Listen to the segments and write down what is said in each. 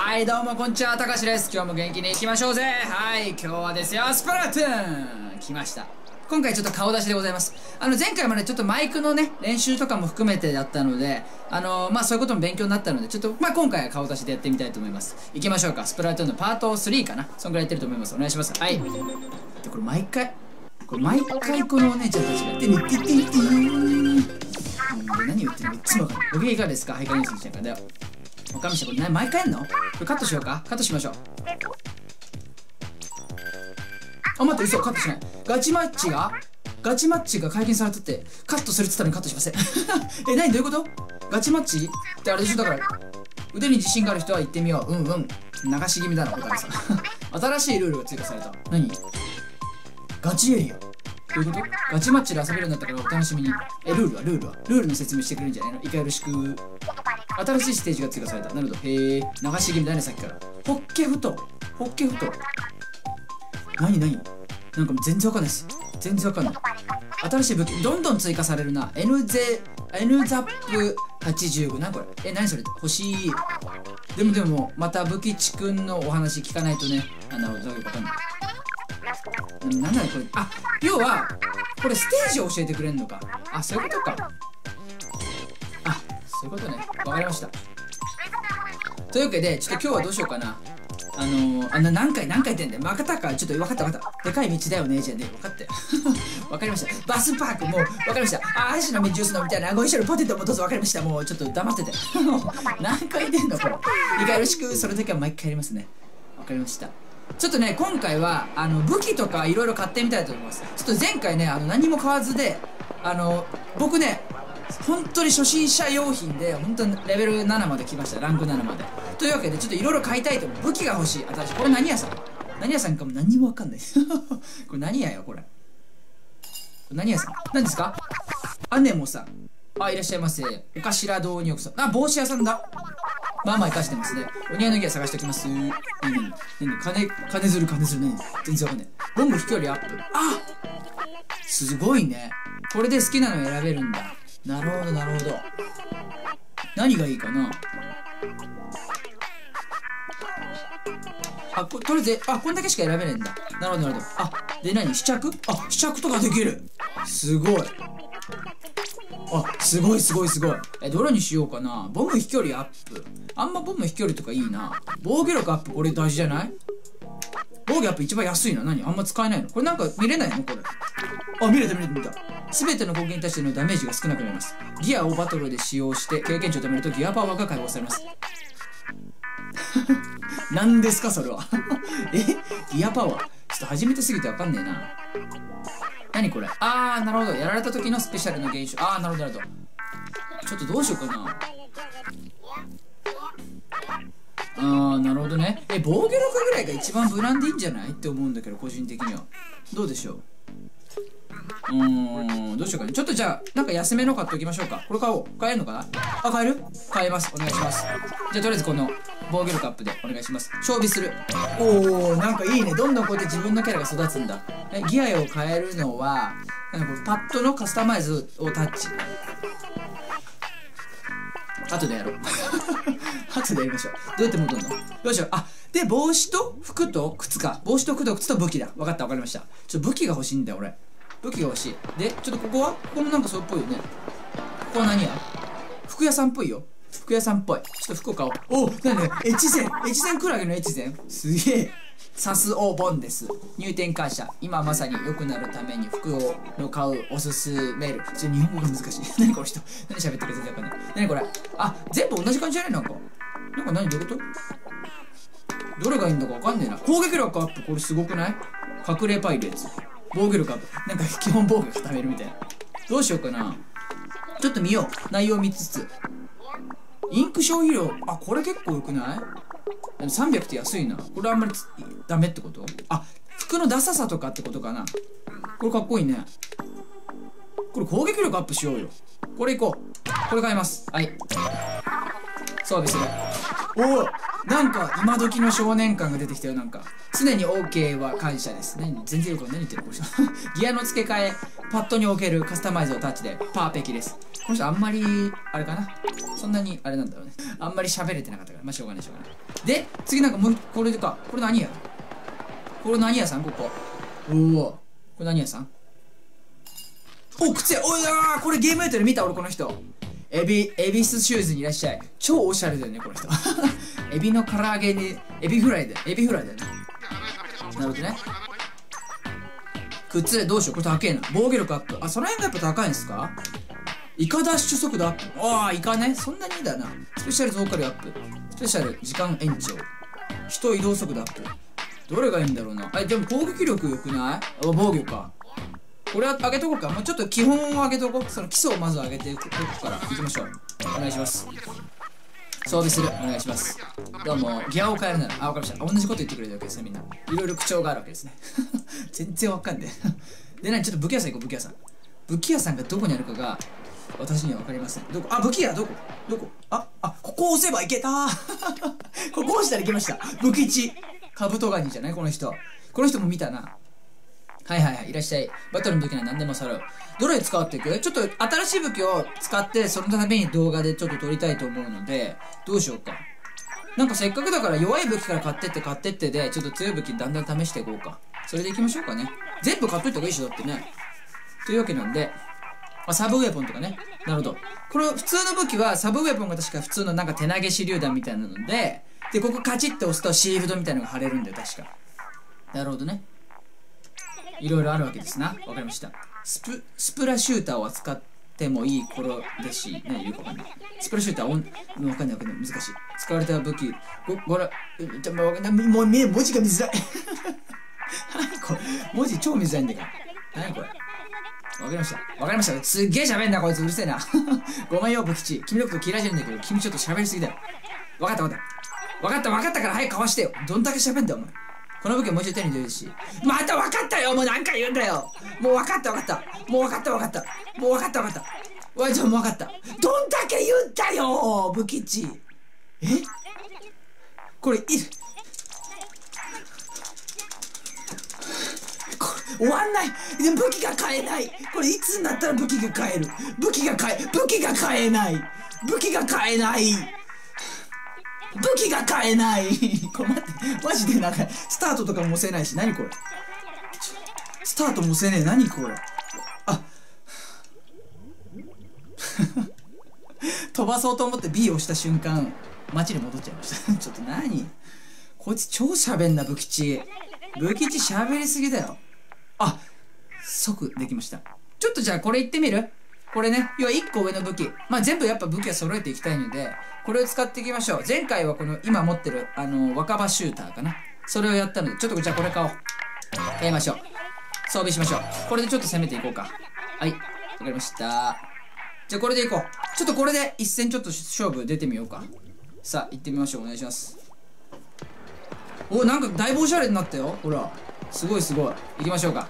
はい、どうもこんにちは、たかしです。今日も元気にいきましょうぜ。はい、今日はですよ、スプラトゥーン来ました。今回ちょっと顔出しでございます。前回までちょっとマイクのね、練習とかも含めてだったので、そういうことも勉強になったので、ちょっと、今回は顔出しでやってみたいと思います。行きましょうか。スプラトゥーンのパート3かな。そんぐらいやってると思います。お願いします。はい。で、これ毎回このお姉ちゃんたちがやってるって言ってで、何言ってるのいつもわかんない。ご機嫌いかがですか？はい、かげんにしちゃうからだよ。おかみしゃん、これ毎回やんの？これカットしようか？カットしましょう。あ、待って、嘘、カットしない。ガチマッチが解禁されてて、カットするって言ったのにカットしません。え、何どういうこと？ガチマッチってあれでしょ？だから、腕に自信がある人は言ってみよう。流し気味だな、おかみさん。新しいルールが追加された。何？ガチエリア。どういうこと？ガチマッチで遊べるんだったからお楽しみに。ルールの説明してくれるんじゃないの？いかよろしく。新しいステージが追加された。なるほど。へえ、流し気味だね、さっきから。ホッケふと。何なんか全然わかんないです。全然わかんない。新しい武器、どんどん追加されるな。N ザップ85。何これ？何それ？欲しい。でも、また武器ちくんのお話聞かないとね。なるほど、わかんない。なんだろこれ。あ、要は、これステージを教えてくれんのか。あ、そういうことか。あ、そういうことね。わかりました。というわけで、ちょっと今日はどうしようかな。何回言ってんだよ。分かったか。ちょっと分かった。でかい道だよね、じゃね。分かったよ。分かりました。バスパーク、もう、分かりました。あ、アイスの実ジュースのみたいな。ご一緒にポテトもどうぞ分かりました。もう、ちょっと黙ってて。何回言ってんのこれ。いかよろしく、それだけは毎回やりますね。分かりました。ちょっとね、今回は、武器とかいろいろ買ってみたいと思います。ちょっと前回ね、何も買わずで、僕ね、本当に初心者用品で、本当にレベル7まで来ました。ランク7まで。というわけで、ちょっといろいろ買いたいと思う。武器が欲しい。私、これ何屋さんかも何にもわかんない。これ何屋よ、これ。何屋さん？何ですか？アネモさん。あ、いらっしゃいませ。お頭堂に奥さん。あ、帽子屋さんだ。まあ生かしてますね。お似合いのギア探しておきます。金づるね。全然わかんない。ボム飛距離アップ。あ！すごいね。これで好きなの選べるんだ。なるほど。何がいいかな？とりあえず、こんだけしか選べないんだ。なるほど。あ、で何？試着とかできる。すごい。あ、すごい。どれにしようかな。ボム飛距離アップ。あんまボム飛距離とかいいな。防御力アップ、これ大事じゃない？防御アップ一番安いな。何？あんま使えないの？これなんか見れないの？これ。あ、見れた。すべての攻撃に対してのダメージが少なくなります。ギアをバトルで使用して経験値を貯めるとギアパワーが解放されます。何ですかそれは。ギアパワー。ちょっと初めてすぎてわかんねえな。何これ？なるほど。やられた時のスペシャルの現象。なるほど。ちょっとどうしようかな。なるほどね。防御力ぐらいが一番無難でいいんじゃないって思うんだけど、個人的には。どうでしょう？どうしようかね。ちょっとじゃあ、なんか安めの買っておきましょうか。これ買おう。買えるのかな？買える？買えます。お願いします。じゃあ、とりあえずこの防御力アップでお願いします。装備する。なんかいいね。どんどんこうやって自分のキャラが育つんだ。ギアを変えるのは、なんかこれパッドのカスタマイズをタッチ。後でやろう。後でやりましょう。どうやって戻るの？どうしよう。で、帽子と服と靴か。帽子と服と靴と武器だ。わかりました。ちょっと武器が欲しいんだよ、俺。武器が欲しい。で、ちょっとここもなんかそうっぽいよね。ここは何や？服屋さんっぽいよ。ちょっと服を買おう。なんだよ。越前クラゲの越前？すげえ。サスオボンです。入店感謝。今まさに良くなるために服を買うおすすめる。日本語が難しい。何この人。何喋ってるか全然わかんない。何これ。全部同じ感じじゃない？どういうこと？どれがいいんだかわかんねえな。攻撃力アップ。これすごくない？隠れパイレーツ。防御力アップ。なんか基本防御固めるみたいな。どうしようかな。ちょっと見よう。内容見つつ。インク消費量。これ結構良くない？ 300 って安いな。これあんまりダメってこと？服のダサさとかってことかな。これかっこいいね。これ攻撃力アップしようよ。これいこう。これ買います。はい。装備する。 なんか今時の少年感が出てきたよ。なんか常に OK は感謝です。全然よく何言ってるこの人ギアの付け替え、パッドにおけるカスタマイズをタッチでパーペキです。この人あんまりあれかな、そんなにあれなんだろうね、あんまり喋れてなかったから、まあしょうがないしょうがない。で次なんかもうこれか、これ何や、これ何屋さん、ここ。おお、これ何屋さん。お、靴屋。おい、これゲームエイトで見た俺この人。恵比寿シューズにいらっしゃい。超おしゃれだよねこの人エビの唐揚げにエビフライだよね。なるほどね。靴どうしよう、これ高えな。防御力アップ、あ、その辺がやっぱ高いんですか。イカダッシュ速度アップ、ああイカね、そんなにいいんだな。スペシャル増加量アップ、スペシャル時間延長、人移動速度アップ、どれがいいんだろうな。でも攻撃力良くない？防御か。これは上げとこうか。もうちょっと基本を上げとこう。その基礎をまず上げていくからいきましょう。お願いします。装備する。お願いします。どうも、ギアを変えるなら。わかりました。同じこと言ってくれるわけですね、みんな。いろいろ口調があるわけですね。全然わかんねえ。で、ちょっと武器屋さん行こう、武器屋さん。武器屋さんがどこにあるかが、私にはわかりません。どこ？武器屋どこ？ここ押せばいけたここ押したらいけました。武器値。カブトガニじゃないこの人。この人も見たな。はいらっしゃい。バトルの武器なら何でも揃う。どれ使っていく？ちょっと新しい武器を使ってそのために動画でちょっと撮りたいと思うので、どうしようか。なんかせっかくだから弱い武器から買ってってで、ちょっと強い武器だんだん試していこうか。それでいきましょうかね。全部買っといた方がいいでしょだってね。というわけなんで、サブウェポンとかね。なるほど。これ普通の武器はサブウェポンが確か普通のなんか手投げ手榴弾みたいなので、ここカチッと押すとシールドみたいなのが貼れるんだよ確か。なるほどね。いろいろあるわけですな。わかりました。スプラシューターを扱ってもいい頃ですし、何言うかわかんない。スプラシューターわかんない難しい。使われた武器、もう文字が見づらいこれ文字超見づらいんだから。何これ。わかりました。すっげえ喋んなこいつ、うるせえなごめんよ武吉、君のこと嫌いじゃないんだけど、君ちょっと喋りすぎだよ。わかったから早くかわしてよ。どんだけ喋んだよお前。この武器はもう一度手に入れるし。また分かったよ。もう何回言うんだよ。もう分かった。もう分かった。わい、じゃあもう分かった。どんだけ言ったよ武吉。これ終わんない。で武器が買えない。これいつになったら武器が買える。武器が買えない。これ待って、マジでなんかスタートとかも押せないし、何これ。スタートも押せねえ。何これ。飛ばそうと思って B を押した瞬間街に戻っちゃいましたちょっと何こいつ超喋んな。武吉喋りすぎだよ。即できました。ちょっとじゃあこれいってみる？これね、要は1個上の武器。全部やっぱ武器は揃えていきたいので、これを使っていきましょう。前回はこの今持ってる若葉シューターかな。それをやったので、ちょっとじゃあこれ買おう。やりましょう。装備しましょう。これでちょっと攻めていこうか。はい。わかりました。じゃあこれでいこう。ちょっとこれで一戦ちょっと勝負出てみようか。さあ、行ってみましょう。お願いします。なんかだいぶおしゃれになったよ。ほら。すごい。行きましょうか。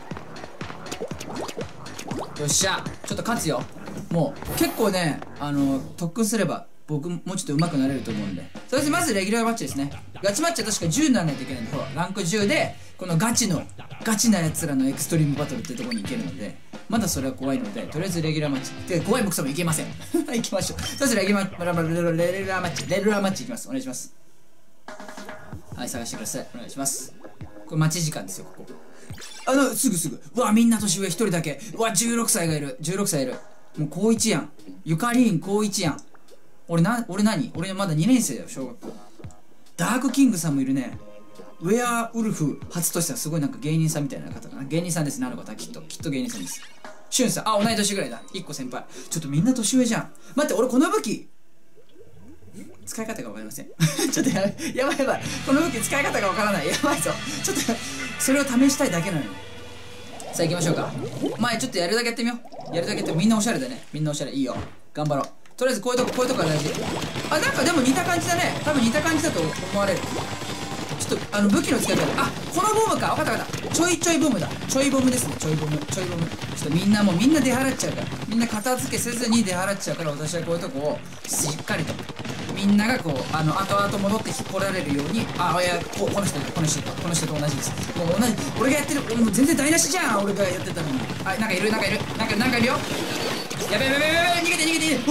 よっしゃ、ちょっと勝つよ。もう結構ね、特訓すれば僕もうちょっと上手くなれると思うんで。それでまずレギュラーマッチですね。ガチマッチは確か10にならないといけないんで、ほらランク10でこのガチなやつらのエクストリームバトルってとこに行けるので、まだそれは怖いので、とりあえずレギュラーマッチで、怖い僕さもいけません行きましょう。とりあえずレギュラーマッチいきます。お願いします。はい、探してください。お願いします。これ待ち時間ですよ。ここすぐ。うわ、みんな年上1人だけ。うわ、16歳いる。もう高1やん。ゆかりん高1やん。俺まだ2年生だよ、小学校。ダークキングさんもいるね。ウェアウルフ初としてはすごいなんか芸人さんみたいな方かな。芸人さんですね、あの方。きっと芸人さんです。しゅんさん、同い年ぐらいだ。1個先輩。ちょっとみんな年上じゃん。待って、俺この武器使い方が分かりませんちょっとやばいこの武器使い方が分からない。やばいぞ。ちょっとそれを試したいだけなのに。さあ行きましょうか。ちょっとやるだけやってみよう。みんなおしゃれだね。みんなおしゃれ。いいよ、頑張ろう。とりあえずこういうとこが大事。なんかでも似た感じだね。多分似た感じだと思われる。ちょっと武器の使い方。このボムか。分かった。ちょいボムだ。ちょいボムですね。ちょいボム。ちょっとみんな出払っちゃうから。みんな片付けせずに出払っちゃうから、私はこういうとこをしっかりとみんながこう後々戻って来られるように、いやこの人と同じです。もう同じ、俺がやってる、もう全然台無しじゃん、俺がやってたのに。なんかいるよ。やべやべやべやべ、逃げて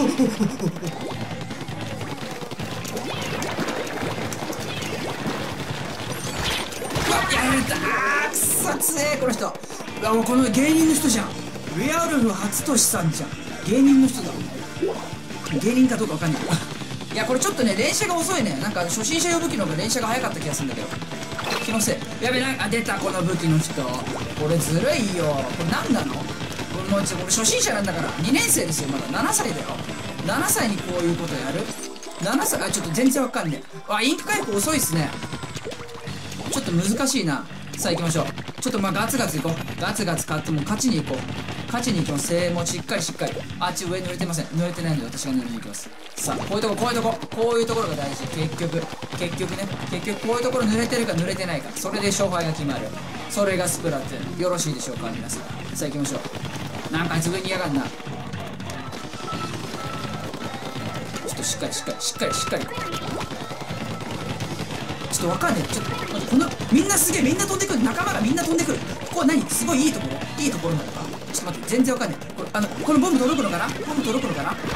やられた。くそ強えこの人。もうこの芸人の人じゃん。ウェアウルフ初俊さんじゃん。芸人の人だ。芸人かどうかわかんない。いやこれちょっとね連射が遅いね。なんか初心者用武器の方が連射が早かった気がするんだけど、気のせい。やべ、出たこの武器の人。これずるいよ。これ何なの。俺初心者なんだから2年生ですよ。まだ7歳だよ。7歳にこういうことやる。7歳、ちょっと全然わかんねえ。インク回復遅いっすね。ちょっと難しいな。さあ行きましょう。ちょっとガツガツいこう。ガツガツ勝ってもう勝ちに行こう。勝ちに行きます。もうしっかり。あっち上濡れてません。濡れてないので私が濡れに行きます。さあこういうところが大事。結局こういうところ濡れてるか濡れてないか、それで勝敗が決まる。それがスプラトゥーン。よろしいでしょうか皆さん。さあ行きましょう。なんかあいつ上に嫌がんな。ちょっとしっかり。ちょっとわかんねえ。ちょっと待って、このみんなすげえ、みんな飛んでくる。仲間がみんな飛んでくる。ここは何、すごいいいところなのか。ちょっと待って、全然わかんねえ。このボム届くのかな。ボム届く。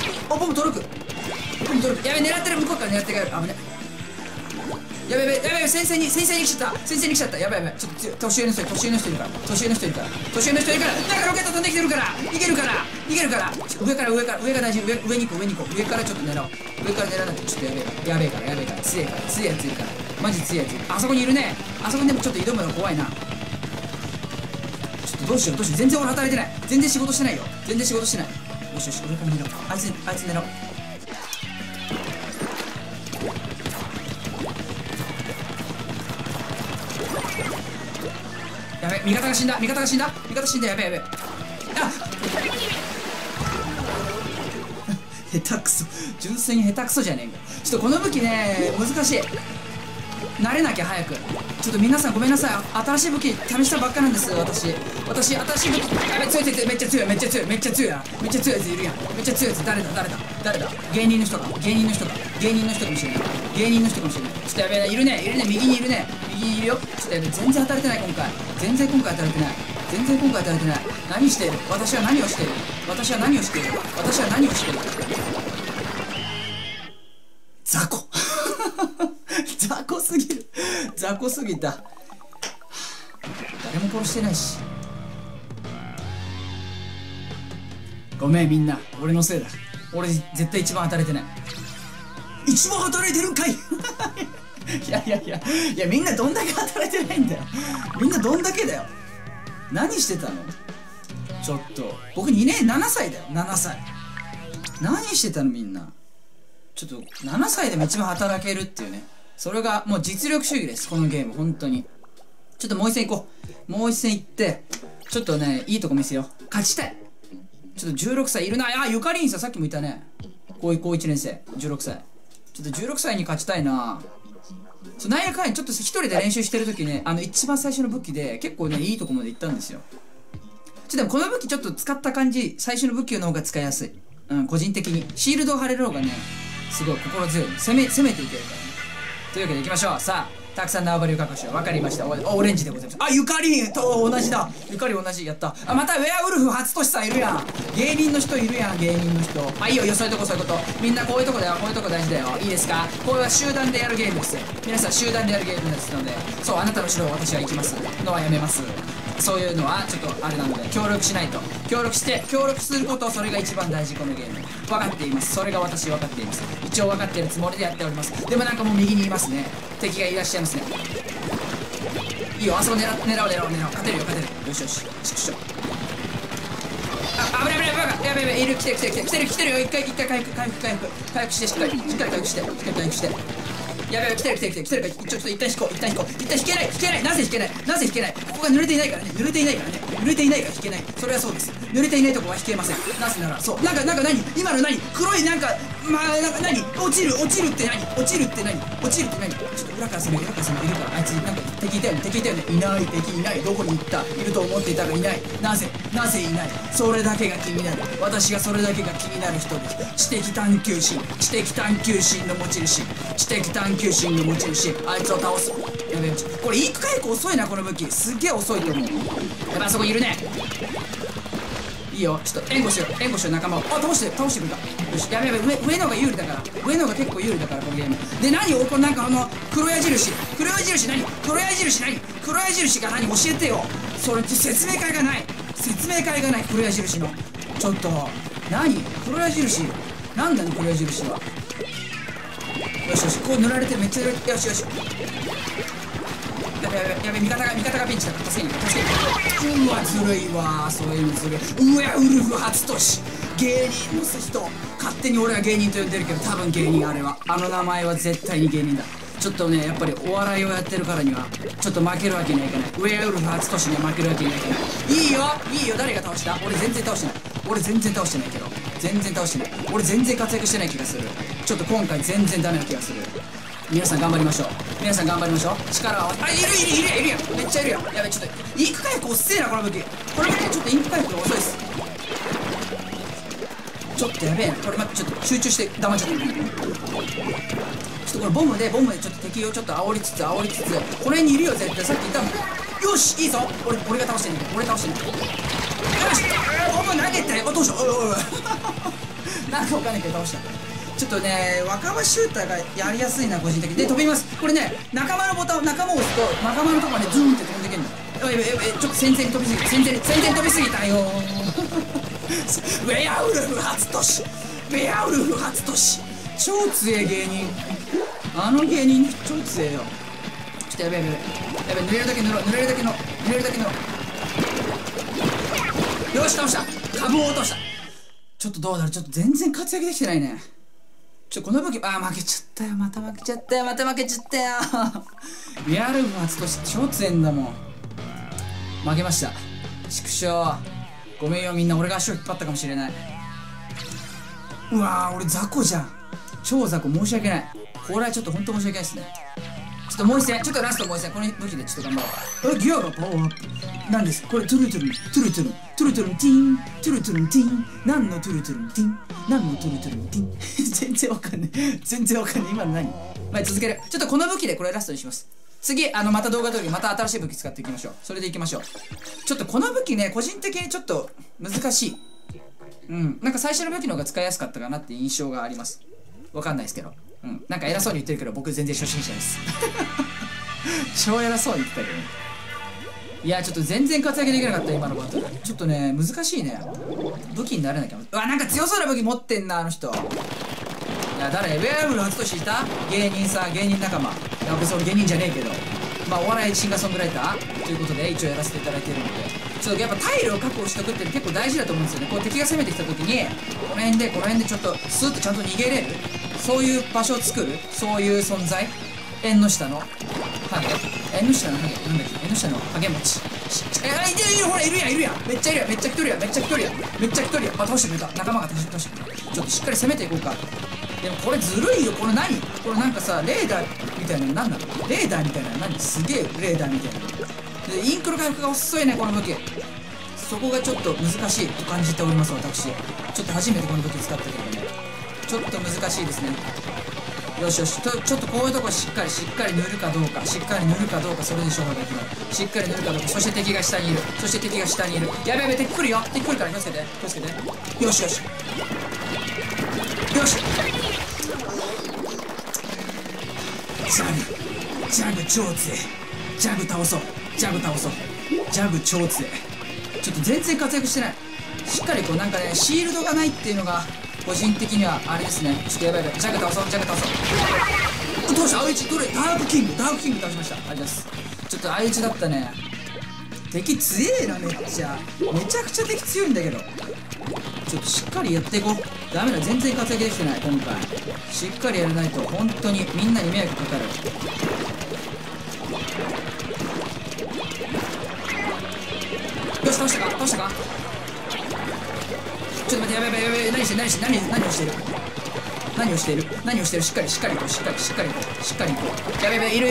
やべ、狙ってる。向こうから狙ってくる。危ね。やべ、先生に来ちゃった。やべ、ちょっと年上の人いるから。なんかロケット飛んできてるから逃げるから。上が大事。上に行こう。上からちょっと狙おう。上から狙わないとちょっとやべえから。強いやついるから。マジ強いやついる。あそこにいるね。あそこにでもちょっと挑むの怖いな。ちょっとどうしよう。全然俺働いてない。全然仕事してないよ。よし、上から狙おう。あいつ狙おう。やべ、味方が死んだ。やべ。下手くそ。純粋に下手くそじゃねえか。ちょっとこの武器ね難しい。慣れなきゃ早く。ちょっと皆さんごめんなさい。新しい武器試したばっかなんです。私新しい武器。やべ、強い。めっちゃ強いやついるやん。めっちゃ強いやつ。誰だ。芸人の人かもしれない。ちょっとやべえ、いるね。右にいるよ。ちょっとやべえ、全然当たれてない。今回当たれてない。何している。私は何をしている。雑魚雑魚すぎた。誰も殺してないし。ごめんみんな、俺のせいだ。俺絶対一番当たれてない。一番働いてるんかいいやみんなどんだけ働いてないんだよ。みんなどんだけだよ。何してたの。ちょっと僕7歳だよ。7歳何してたのみんな。ちょっと7歳でも一番働けるっていうね。それがもう実力主義です、このゲーム。本当にちょっともう一戦行こう。もう一戦行ってちょっとねいいとこ見せよう。勝ちたい。ちょっと16歳いるな。ゆかりんさんさっきもいたね。高1年生16歳。ちょっと16歳に勝ちたいな。なんやかんやちょっと一人で練習してる時ね、一番最初の武器で結構ねいいとこまで行ったんですよ。でもこの武器ちょっと使った感じ、最初の武器の方が使いやすい。個人的にシールドを貼れる方がねすごい心強い。攻めていけるからね。というわけでいきましょう。さあたくさん縄張りを確保しよう。分かりました。オレンジでございます。ゆかりんと同じだ。同じ。やった。またウェアウルフ初俊さんいるやん。芸人の人いるやん。いいよそういうこと。みんなこういうとこだよ。大事だよ。いいですか。これは集団でやるゲームです。皆さん集団でやるゲームですので、そう、あなたの城を私は行きますのはやめます。そういうのはちょっとあれなので協力しないと。協力すること、それが一番大事。このゲーム分かっています。それが私分かっています。一応分かっているつもりでやっております。でもなんかもう右にいますね。敵がいらっしゃいますね。いいよ、あそこ狙おう。勝てる。よし危ないやべいる。来てるよ。一回回復してしっかり回復してやべえ、来てるからちょっと一旦引こう。引けない。なぜ引けない。ここが濡れていないから引けない。それはそうです。濡れていないとこは引けません。なぜならそう、なんか何今の何黒いなんかまあなんか何落ちるって何落ちるって何ちょっと裏から攻めいるからあいつなんか敵いたよねいない敵いないどこに行ったいると思っていたがいないなぜいないそれだけが気になる私がそれだけが気になる人です知的探求心の持ち主あいつを倒すやべえこれインク回復遅いなこの武器すっげえ遅いと思うやばいあそこいるねいいよちょっと援護しよう仲間を倒してくれたよしやべ上の方が有利だから上の方が結構有利だからこのゲームで何これなんか黒矢印何黒矢印が何教えてよそれ説明会がない黒矢印のちょっと何黒矢印なんだね黒矢印はよしこう塗られてめっちゃよしやべ味方がピンチだから助けにうわずるいわそういうのずるいうわウルフ初年芸人の人勝手に俺は芸人と呼んでるけど多分芸人あの名前は絶対に芸人だちょっとねやっぱりお笑いをやってるからにはちょっと負けるわけにはいかないウェアウルフ初年には負けるわけにはいかないいいよ誰が倒した俺全然倒してない俺全然倒してない俺全然活躍してない気がするちょっと今回全然ダメな気がする皆さん頑張りましょう力をいるやんめっちゃいるやんやべちょっとインク回復遅えなこの武器ちょっとインク回復が遅いですちょっとやべえなこれちょっと集中して黙っちゃったちょっとこれボムでちょっと敵をちょっと煽りつつこの辺にいるよ絶対さっきいたもんよしいいぞ俺が倒してんねんよしボム投げてどうしたなんかわかんないけど倒したちょっとね若葉シューターがやりやすいな個人的で飛びますこれね仲間を押すと仲間のとこまでズーンって飛んでけんのちょっと先に飛びすぎたよウェアウルフ初年超強え芸人芸人超強えよちょっとやべ塗れるだけ塗ろうよし倒した株を落としたちょっとどうだろうちょっと全然活躍できてないねこの武器負けちゃったよまた負けちゃったよリアルフ初年超強えんだもん負けました畜生ごめんよみんな俺が足を引っ張ったかもしれないうわ俺雑魚じゃん超雑魚申し訳ないこれはちょっと本当申し訳ないですねちょっともう一戦ちょっとラストもう一戦この武器でちょっと頑張ろうギアがパワーアップなんですこれトゥルトゥルンティン何のトゥルトゥルンティン全然わかんない今の何続けるちょっとこの武器でこれラストにします次また動画通りまた新しい武器使っていきましょうそれでいきましょうちょっとこの武器ね個人的にちょっと難しいなんか最初の武器の方が使いやすかったかなって印象がありますわかんないですけどなんか偉そうに言ってるけど僕全然初心者です超偉そうに言ってたけどいやちょっと全然活躍できなかった今のバトルちょっとね難しいね武器になれなきゃなんか強そうな武器持ってんなあの人いや誰ウェアブル初年いた芸人仲間いや別に俺芸人じゃねえけどお笑いシンガーソングライターということで一応やらせていただいているのでちょっとやっぱタイルを確保しとくって結構大事だと思うんですよねこう敵が攻めてきた時にこの辺でちょっとスーッとちゃんと逃げれるそういう場所を作るそういう存在縁の下のハゲ縁の下のハゲなんだっけ縁の下のハゲ持ちほらいるやんめっちゃ来とるやん倒してくれた仲間が倒してくれたちょっとしっかり攻めていこうかでもこれずるいよこれ何これなんかさレーダーみたいなの何なのレーダーみたいなの何すげえレーダーみたいなのでインクの回復が遅いねこの武器そこがちょっと難しいと感じております私ちょっと初めてこの武器使ったけどねちょっと難しいですねよしちょっとこういうとこしっかり塗るかどうかそれで勝負が決まるしっかり塗るかどうかそして敵が下にいるやべ敵来るよ敵来るから気をつけてよしジャグ超強いジャグ倒そうジャグ超強いちょっと全然活躍してないしっかりこうなんかねシールドがないっていうのが個人的にはあれですねちょっとやばいジャグ倒そうどうした相打ちどれダークキング倒しましたありがとうございますちょっと相打ちだったね敵強えなめちゃくちゃ敵強いんだけどちょっとしっかりやっていこうダメだ全然活躍できてない今回しっかりやらないと本当にみんなに迷惑かかるよし倒したかちょっと待ってやべ何をしてる何をしているしっかりしっかりいこうしっかりいこう。やべやべ、いる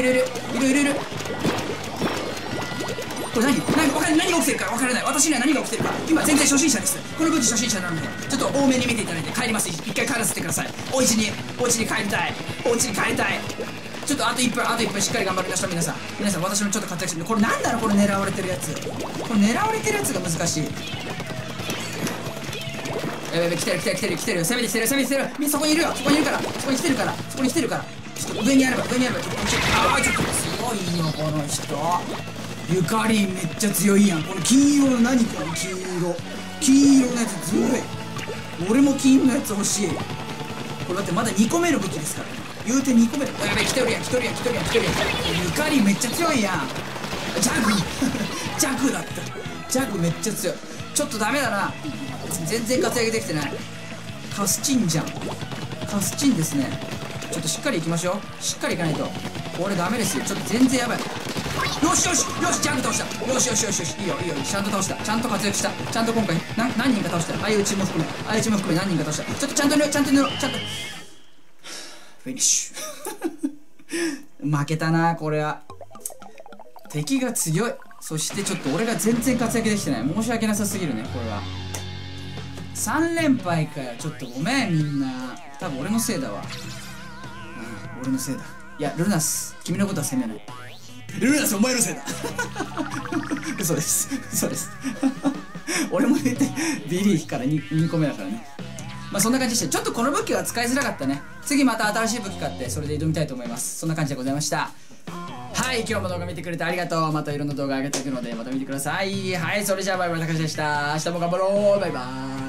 これ何が起きてるか分からない。私には何が起きてるか今全然初心者です。この武器初心者なのでちょっと多めに見ていただいて帰ります。一回帰らせてください。お家に帰りたい。ちょっとあと1分しっかり頑張りましょう。皆さん私もちょっと活躍してる。これなんだろう、これ狙われてるやつが難しい。やべ来てる攻めてきてるそこにいるからそこに来てるからちょっと上にあればちょっとすごいよこの人。ゆかりんめっちゃ強いやん。この金色の何この金色のやつずるい。俺も金のやつ欲しい。これだってまだ2個目の武器ですから、言うて2個目の。やべ来てるやん。ゆかりんめっちゃ強いやん。ジャグだった。ジャグめっちゃ強い。ちょっとダメだな、全然活躍できてない。カスチンですね。ちょっとしっかりいきましょう。しっかりいかないとこれダメですよ。ちょっと全然やばい。よしジャグ倒した。よしいいよちゃんと倒した。ちゃんと活躍した。ちゃんと今回何人か倒した。相打ちも含め何人か倒した。ちょっとちゃんとフィニッシュ負けたな。これは敵が強い。そしてちょっと俺が全然活躍できてない。申し訳なさすぎるね。これは3連敗かよ。ちょっとごめんみんな。多分俺のせいだわ。俺のせいだ。いやルナス、君のことは責めない。ルナスお前のせいだ嘘です俺も言ってビリーから 2個目だからね。まあそんな感じでして、ちょっとこの武器は使いづらかったね。次また新しい武器買ってそれで挑みたいと思います。そんな感じでございました。はい、今日も動画見てくれてありがとう。またいろんな動画上げていくのでまた見てください。はい、それじゃあバイバイ、たかしでした。明日も頑張ろう。バイバーイ。